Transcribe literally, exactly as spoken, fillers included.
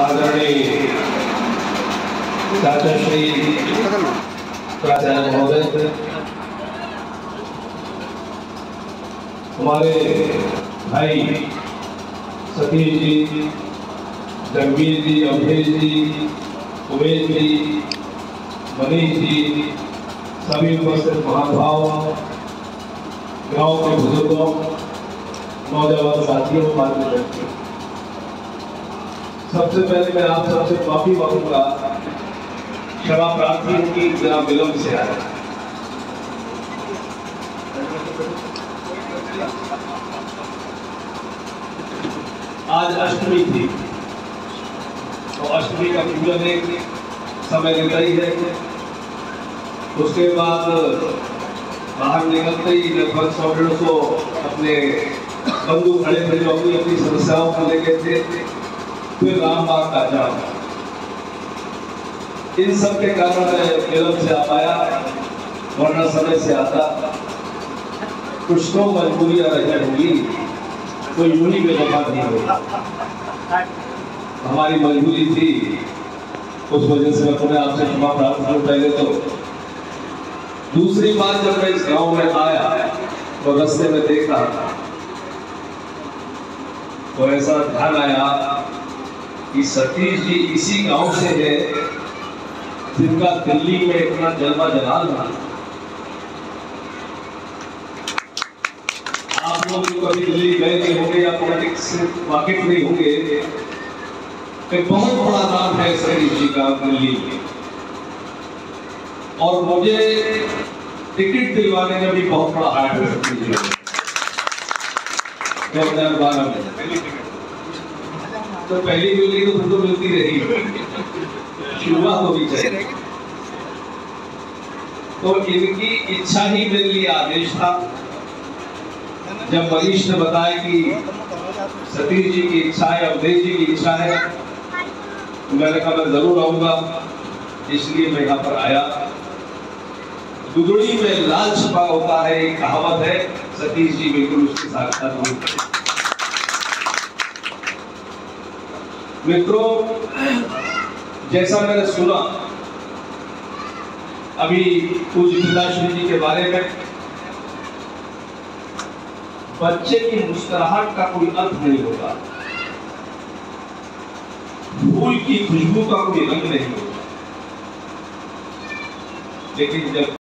आदरणीय चाचा श्री प्राचार्य महोदय, हमारे भाई सतीश जी, जगवीर जी, अवधेश जी, उमेश जी, मनीष जी, सभी उपस्थित महानुभाव, गांव के बुजुर्गों, नौजवान साथियों, मार्गदर्शियों, सबसे पहले मैं आप सबसे माफी मांगूंगा, क्षमा प्रार्थी हूं कि जरा विलंब से आया। आज अष्टमी थी तो अष्टमी का पूजन एक समय लेता ही है। उसके बाद बाहर निकलते ही लगभग सौ डेढ़ सौ अपने बंधु खड़े थे जो अपनी अपनी समस्याओं को लेकर थे। फिर राम बाग का जाम, इन सब के कारण विलंब से आ पाया, वरना समय से आता। कुछ तो मजबूरियां रह होगी, कोई यूं ही बेवफा नहीं होगा। हमारी मजबूरी थी, उस वजह से मैं पुनः आपसे क्षमा प्रार्थना करूं। पहले तो दूसरी बात, जब मैं इस गांव में आया तो रास्ते में देखा तो ऐसा ध्यान आया कि सतीश जी इसी गांव से है जिनका दिल्ली में इतना जलवा जलाल था। आप लोग कभी दिल्ली गए नहीं होंगे या पॉलिटिक्स से वाकिफ नहीं होंगे, एक बहुत बड़ा नाम है सतीश जी का दिल्ली में। और मुझे टिकट दिलवाने में भी बहुत बड़ा हाथ है सतीश जी दो हजार बारह में। तो पहली मिली तो तो मिलती रही, शुरुआत होनी चाहिए। तो इनकी इच्छा ही मेरे लिए आदेश था। जब मनीष ने बताया कि सतीश जी की इच्छा है, अवधेश जी की इच्छा है, तो मैंने कहा मैं जरूर आऊंगा। इसलिए मैं यहाँ पर आया। दुगड़ी में लाल छुपा होता है, एक कहावत है। सतीश जी बिल्कुल उसके साक्षात रूप है। मित्रों, जैसा मैंने सुना अभी पूज्य पिताश्री जी के बारे में, बच्चे की मुस्कुराहट का कोई अर्थ नहीं होता, फूल की खुशबू का कोई रंग नहीं होता, लेकिन जब